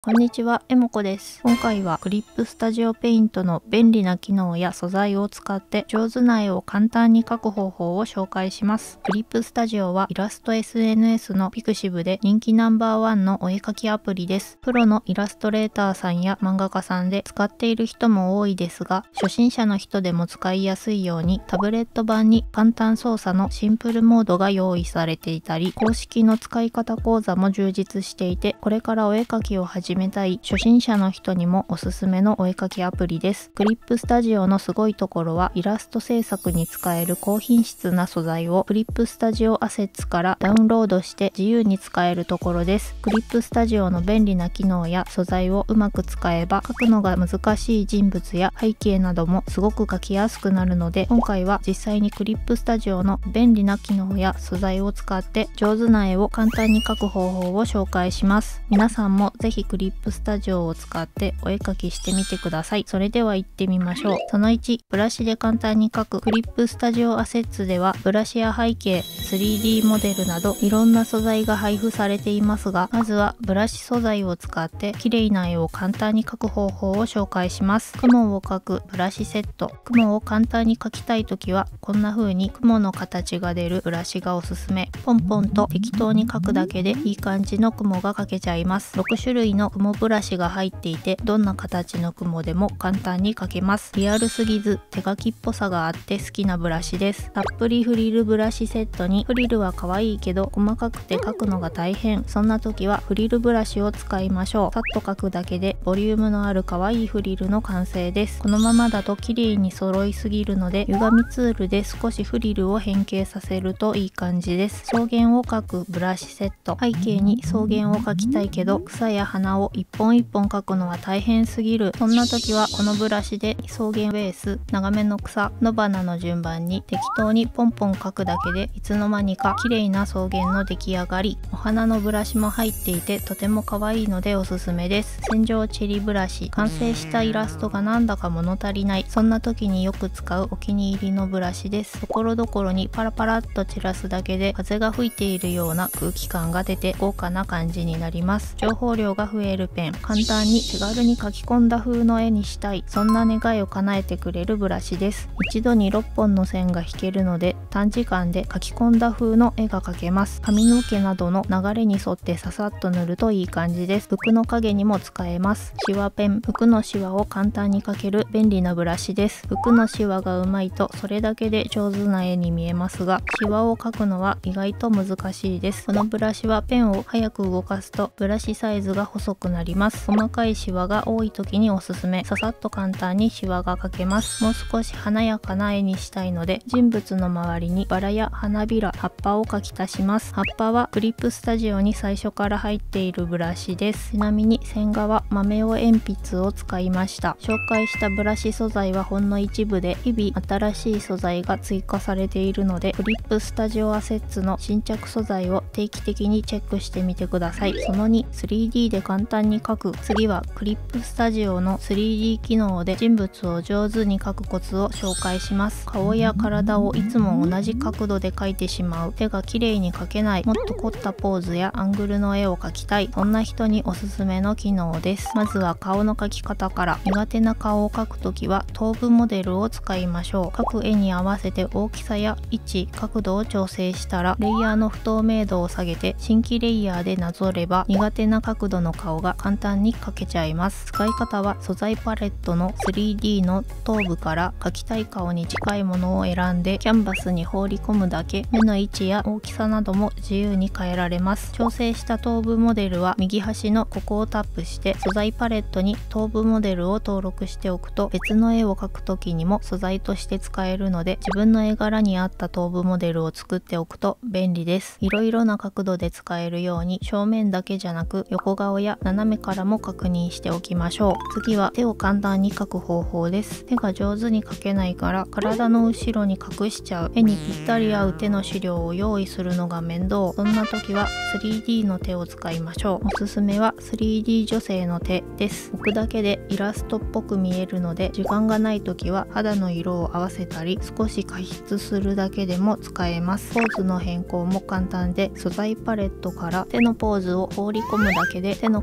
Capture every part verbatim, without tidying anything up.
こんにちは、えもこです。今回はクリップスタジオペイントの便利な機能や素材を使って上手な絵を簡単に描く方法を紹介します。クリップスタジオはイラスト エスエヌエス のピクシブで人気ナンバーワンのお絵描きアプリです。プロのイラストレーターさんや漫画家さんで使っている人も多いですが、初心者の人でも使いやすいようにタブレット版に簡単操作のシンプルモードが用意されていたり、公式の使い方講座も充実していて、これからお絵描きを始め始めたい初心者の人にもおすすめのお絵描きアプリです。クリップスタジオのすごいところはイラスト制作に使える高品質な素材をクリップスタジオアセッツからダウンロードして自由に使えるところです。クリップスタジオの便利な機能や素材をうまく使えば描くのが難しい人物や背景などもすごく描きやすくなるので、今回は実際にクリップスタジオの便利な機能や素材を使って上手な絵を簡単に描く方法を紹介します。皆さんもぜひクリップスタジオを使ってお絵描きしてみてください。それでは行ってみましょう。そのいち、ブラシで簡単に描く。クリップスタジオアセッツではブラシや背景、スリーディー モデルなどいろんな素材が配布されていますが、まずはブラシ素材を使って綺麗な絵を簡単に描く方法を紹介します。雲を描くブラシセット。雲を簡単に描きたいときはこんな風に雲の形が出るブラシがおすすめ。ポンポンと適当に描くだけでいい感じの雲が描けちゃいます。ろくしゅるいの雲ブラシが入っていて、どんな形の雲でも簡単に描けます。リアルすぎず手書きっぽさがあって好きなブラシです。たっぷりフリルブラシセットに、フリルは可愛いけど細かくて描くのが大変。そんな時はフリルブラシを使いましょう。さっと描くだけでボリュームのある可愛いフリルの完成です。このままだと綺麗に揃いすぎるので、歪みツールで少しフリルを変形させるといい感じです。草原を描くブラシセット。背景に草原を描きたいけど草や花を一本一本描くのは大変すぎる。そんな時はこのブラシで草原ベース、長めの草、野花の順番に適当にポンポン描くだけでいつの間にか綺麗な草原の出来上がり。お花のブラシも入っていてとても可愛いのでおすすめです。洗浄チェリブラシ。完成したイラストがなんだか物足りない。そんな時によく使うお気に入りのブラシです。ところどころにパラパラっと散らすだけで風が吹いているような空気感が出て豪華な感じになります。情報量が増えるペン。簡単に手軽に書き込んだ風の絵にしたい、そんな願いを叶えてくれるブラシです。一度にろっぽんの線が引けるので短時間で書き込んだ風の絵が描けます。髪の毛などの流れに沿ってささっと塗るといい感じです。服の影にも使えます。シワペン。服のシワを簡単に描ける便利なブラシです。服のシワがうまいとそれだけで上手な絵に見えますが、シワを描くのは意外と難しいです。このブラシはペンを早く動かすとブラシサイズが細くなります。細かいシワが多い時におすすめ。ささっと簡単にシワが描けます。もう少し華やかな絵にしたいので、人物の周りにバラや花びら、葉っぱを描き足します。葉っぱはクリップスタジオに最初から入っているブラシです。ちなみに線画は豆用鉛筆を使いました。紹介したブラシ素材はほんの一部で、日々新しい素材が追加されているので、クリップスタジオアセッツの新着素材を定期的にチェックしてみてください。そのに、スリーディー で簡単に描く。次はクリップスタジオの スリーディー 機能で人物を上手に描くコツを紹介します。顔や体をいつも同じ角度で描いてしまう。手が綺麗に描けない。もっと凝ったポーズやアングルの絵を描きたい。そんな人におすすめの機能です。まずは顔の描き方から。苦手な顔を描くときは頭部モデルを使いましょう。描く絵に合わせて大きさや位置、角度を調整したら、レイヤーの不透明度を下げて新規レイヤーでなぞれば苦手な角度の顔が簡単に描けちゃいます。使い方は素材パレットの スリーディー の頭部から描きたい顔に近いものを選んでキャンバスに放り込むだけ。目の位置や大きさなども自由に変えられます。調整した頭部モデルは右端のここをタップして素材パレットに頭部モデルを登録しておくと、別の絵を描く時にも素材として使えるので、自分の絵柄に合った頭部モデルを作っておくと便利です。いろいろな角度で使えるように正面だけじゃなく横顔や斜めからも確認しておきましょう。次は手を簡単に描く方法です。手が上手に描けないから体の後ろに隠しちゃう。絵にぴったり合う手の資料を用意するのが面倒。そんな時は スリーディー の手を使いましょう。おすすめは スリーディー 女性の手です。置くだけでイラストっぽく見えるので、時間がない時は肌の色を合わせたり少し加筆するだけでも使えます。ポーズの変更も簡単で、素材パレットから手のポーズを放り込むだけで手の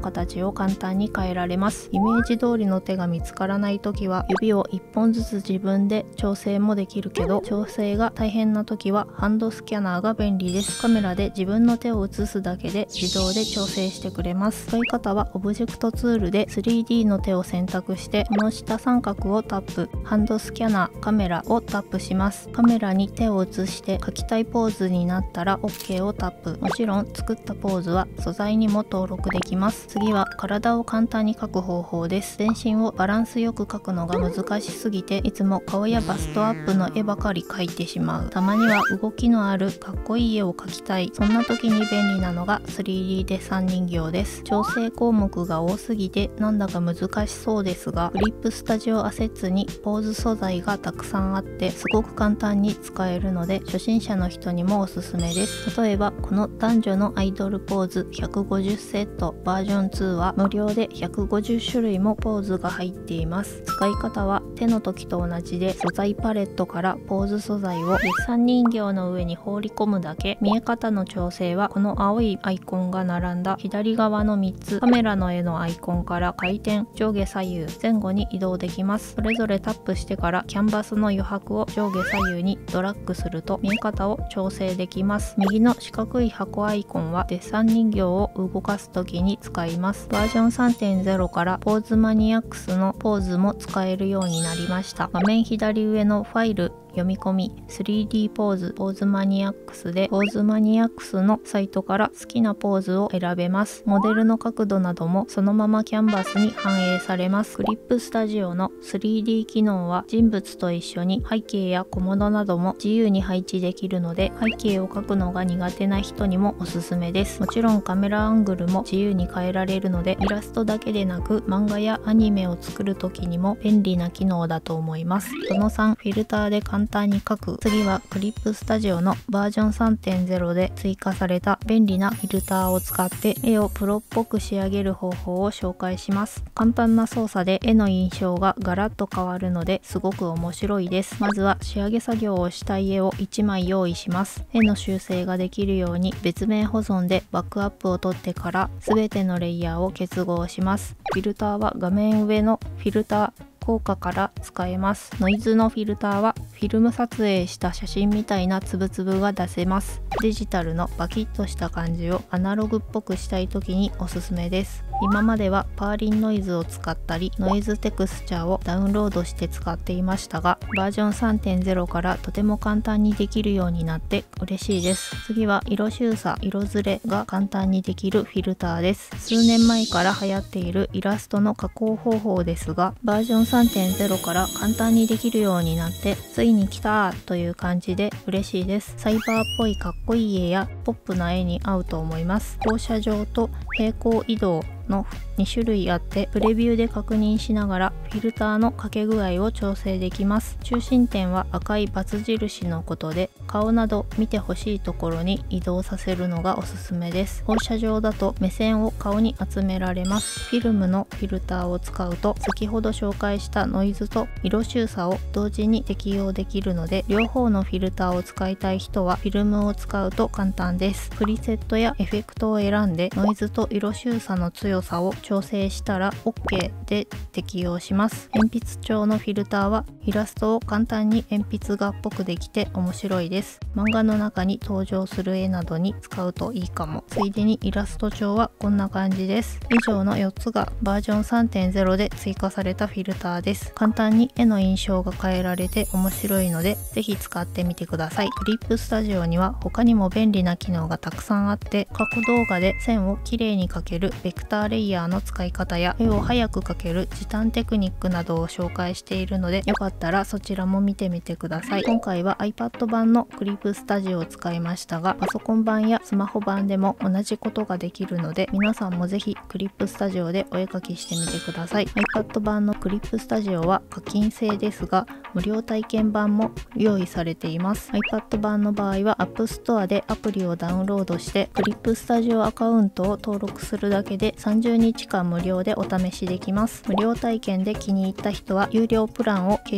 形を簡単に変えられます。イメージ通りの手が見つからない時は指をいっぽんずつ自分で調整もできるけど、調整が大変な時はハンドスキャナーが便利です。カメラで自分の手を映すだけで自動で調整してくれます。使い方はオブジェクトツールで スリーディー の手を選択して、この下三角をタップ、ハンドスキャナー、カメラをタップします。カメラに手を移して描きたいポーズになったら オーケー をタップ。もちろん作ったポーズは素材にも登録できます。次は体を簡単に描く方法です。全身をバランスよく描くのが難しすぎて、いつも顔やバストアップの絵ばかり描いてしまう。たまには動きのあるかっこいい絵を描きたい。そんな時に便利なのが スリーディー デッサン人形です。調整項目が多すぎてなんだか難しそうですが、クリップスタジオアセッツにポーズ素材がたくさんあってすごく簡単に使えるので、初心者の人にもおすすめです。例えばこの男女のアイドルポーズひゃくごじゅっセットバージョンツーは無料でひゃくごじゅっしゅるいもポーズが入っています。使い方は手の時と同じで、素材パレットからポーズ素材をデッサン人形の上に放り込むだけ。見え方の調整はこの青いアイコンが並んだ左側のみっつ、カメラの絵のアイコンから回転、上下左右前後に移動できます。それぞれタップしてからキャンバスの余白を上下左右にドラッグすると見え方を調整できます。右の四角い箱アイコンはデッサン人形を動かす時に使います。バージョン さんてんゼロ からポーズマニアックスのポーズも使えるようになりました。画面左上のファイル読み込み スリーディー ポーズポーズマニアックスで、ポーズマニアックスのサイトから好きなポーズを選べます。モデルの角度などもそのままキャンバスに反映されます。クリップスタジオの スリーディー 機能は人物と一緒に背景や小物なども自由に配置できるので、背景を描くのが苦手な人にもおすすめです。もちろんカメラアングルも自由に変えられるので、イラストだけでなく漫画やアニメを作る時にも便利な機能だと思います。そのさん、フィルターで簡単に描く。次はクリップスタジオのバージョン さんてんゼロ で追加された便利なフィルターを使って絵をプロっぽく仕上げる方法を紹介します。簡単な操作で絵の印象がガラッと変わるのですごく面白いです。まずは仕上げ作業をしたい絵をいちまい用意します。絵の修正ができるように別名保存でバックアップを取ってから全てのレイヤーを結合します。フィルターは画面上のフィルター効果から使えます。ノイズのフィルターはフィルム撮影した写真みたいなつぶつぶが出せます。デジタルのバキッとした感じをアナログっぽくしたい時におすすめです。今まではパーリンノイズを使ったりノイズテクスチャーをダウンロードして使っていましたが、バージョン さんてんゼロ からとても簡単にできるようになって嬉しいです。次は色修査、色ずれが簡単にできるフィルターです。数年前から流行っているイラストの加工方法ですが、バージョン さんてんゼロ から簡単にできるようになってついに来たという感じで嬉しいです。サイバーっぽいかっこいい絵やポップな絵に合うと思います。放射状と平行移動のにしゅるいあって、プレビューで確認しながらフィルターのかけ具合を調整できます。中心点は赤い×印のことで、顔など見てほしいところに移動させるのがおすすめです。放射状だと目線を顔に集められます。フィルムのフィルターを使うと先ほど紹介したノイズと色修査を同時に適用できるので、両方のフィルターを使いたい人はフィルムを使うと簡単です。プリセットやエフェクトを選んでノイズと色修査の強さを調整したら オーケー で適用します。鉛筆調のフィルターはイラストを簡単に鉛筆画っぽくできて面白いです。漫画の中に登場する絵などに使うといいかも。ついでにイラスト調はこんな感じです。以上のよっつがバージョン さんてんゼロ で追加されたフィルターです。簡単に絵の印象が変えられて面白いのでぜひ使ってみてください。クリップスタジオには他にも便利な機能がたくさんあって、過去動画で線をきれいに描けるベクターレイヤーの使い方や絵を早く描ける時短テクニックなどを紹介しているので、よかったらそちらも見てみてください。今回は iPad 版のクリップスタジオを使いましたが、パソコン版やスマホ版でも同じことができるので、皆さんもぜひクリップスタジオでお絵描きしてみてください。 iPad 版のクリップスタジオは課金制ですが、無料体験版も用意されています。 iPad 版の場合は App Store でアプリをダウンロードしてクリップスタジオアカウントを登録するだけでさんじゅうにちかん無料でお試しできます。無料体験で気に入った人は有料プランを契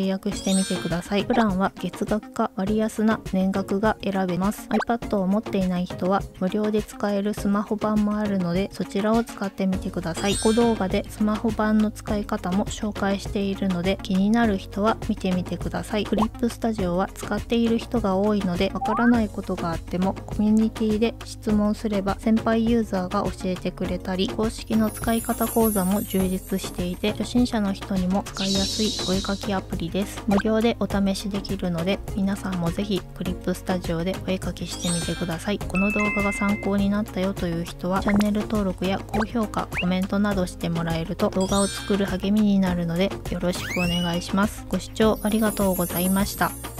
約してみてください。プランは月額か割安な年額が選べます。 iPad を持っていない人は無料で使えるスマホ版もあるので、そちらを使ってみてください。過去動画でスマホ版の使い方も紹介しているので、気になる人は見てみてください。クリップスタジオは使っている人が多いので、わからないことがあってもコミュニティで質問すれば先輩ユーザーが教えてくれたり、公式の使い方講座も充実していて、初心者の人にも使いやすいお絵かきアプリです。無料でお試しできるので、皆さんもぜひクリップスタジオでお絵かきしてみてください。この動画が参考になったよという人はチャンネル登録や高評価、コメントなどしてもらえると動画を作る励みになるので、よろしくお願いします。ご視聴ありがとうございました。